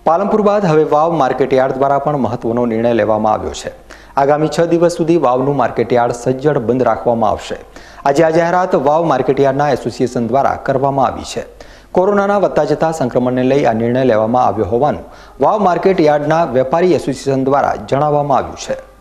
પાલનપુર બાદ હવે વાવ માર્કેટયાર્ડ દ્વારા પણ મહત્વનો નિર્ણય લેવામાં આવ્યો છે। આગામી 6 દિવસ સુધી વાવનું માર્કેટયાર્ડ સજ્જડ બંધ રાખવામાં આવશે। આજે આ જાહેરાત વાવ માર્કેટયાર્ડના એસોસિએશન દ્વારા કરવામાં આવી છે। કોરોનાના વધતા જતા સંક્રમણને લઈ આ નિર્ણય લેવામાં આવ્યો હોવાનું વાવ માર્કેટયાર્ડના વેપારી એસોસિએશન દ્વારા જણાવવામાં આવ્યું છે।